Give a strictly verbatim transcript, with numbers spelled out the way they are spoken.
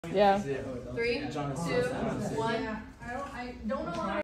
Yeah. Three, two, one. I don't, I don't know how